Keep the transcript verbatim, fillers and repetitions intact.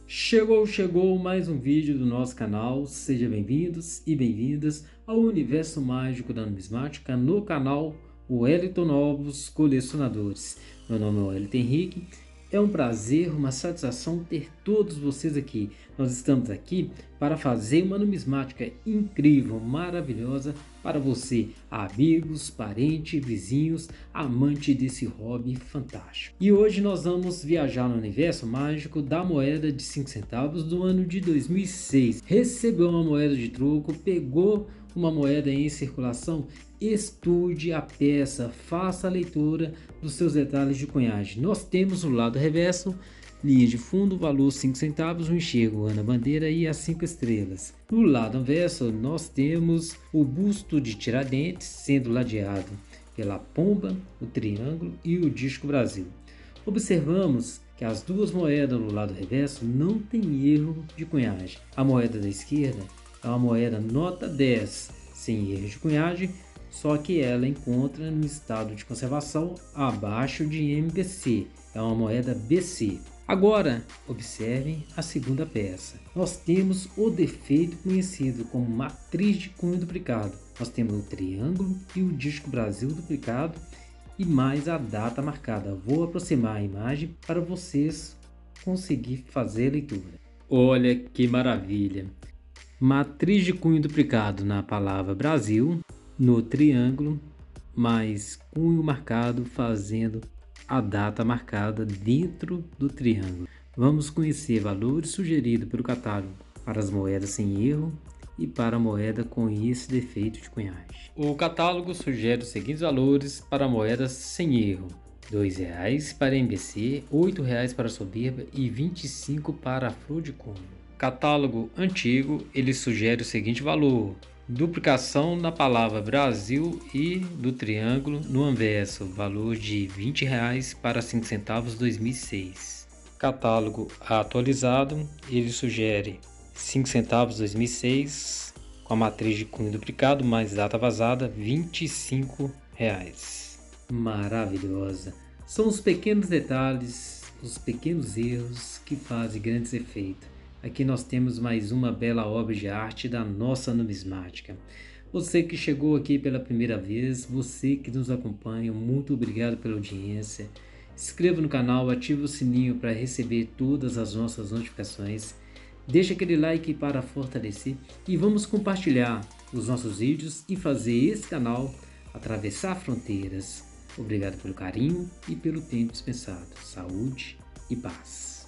Chegou, chegou mais um vídeo do nosso canal. Sejam bem-vindos e bem-vindas ao universo mágico da numismática no canal Wellington Novos Colecionadores. Meu nome é Wellington Henrique. É um prazer, uma satisfação ter todos vocês aqui. Nós estamos aqui para fazer uma numismática incrível, maravilhosa para você, amigos, parentes, vizinhos, amante desse hobby fantástico. E hoje nós vamos viajar no universo mágico da moeda de cinco centavos do ano de dois mil e seis. Recebeu uma moeda de troco, pegou uma moeda em circulação, estude a peça, faça a leitura dos seus detalhes de cunhagem. Nós temos o lado reverso, linha de fundo, valor cinco centavos, o enxergo, Ana Bandeira e as cinco estrelas. No lado inverso nós temos o busto de Tiradentes sendo ladeado pela pomba, o triângulo e o disco Brasil. Observamos que as duas moedas no lado reverso não tem erro de cunhagem. A moeda da esquerda é uma moeda nota dez, sem erro de cunhagem, só que ela encontra no estado de conservação abaixo de M B C, é uma moeda B C. Agora, observem a segunda peça. Nós temos o defeito conhecido como matriz de cunho duplicado. Nós temos o triângulo e o disco Brasil duplicado e mais a data marcada. Vou aproximar a imagem para vocês conseguirem fazer a leitura. Olha que maravilha! Matriz de cunho duplicado na palavra Brasil, no triângulo, mais cunho marcado fazendo a data marcada dentro do triângulo. Vamos conhecer valores sugeridos pelo catálogo para as moedas sem erro e para a moeda com esse defeito de cunhagem. O catálogo sugere os seguintes valores para moedas sem erro: dois reais para M B C, oito reais para soberba e vinte e cinco para a flor de cunho. Catálogo antigo, ele sugere o seguinte valor: duplicação na palavra Brasil e do triângulo no anverso, valor de vinte reais para cinco centavos dois mil e seis. Catálogo atualizado, ele sugere cinco centavos dois mil e seis com a matriz de cunho duplicado mais data vazada, vinte e cinco reais. Maravilhosa! São os pequenos detalhes, os pequenos erros que fazem grandes efeitos. Aqui nós temos mais uma bela obra de arte da nossa numismática. Você que chegou aqui pela primeira vez, você que nos acompanha, muito obrigado pela audiência. Se inscreva no canal, ative o sininho para receber todas as nossas notificações. Deixe aquele like para fortalecer e vamos compartilhar os nossos vídeos e fazer esse canal atravessar fronteiras. Obrigado pelo carinho e pelo tempo dispensado. Saúde e paz.